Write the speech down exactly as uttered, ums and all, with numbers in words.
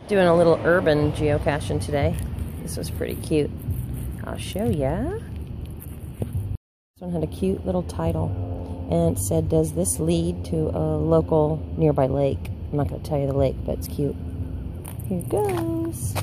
Doing a little urban geocaching today. This was pretty cute. I'll show ya. This one had a cute little title, and it said, "Does this lead to a local nearby lake?" I'm not going to tell you the lake, but it's cute. Here goes.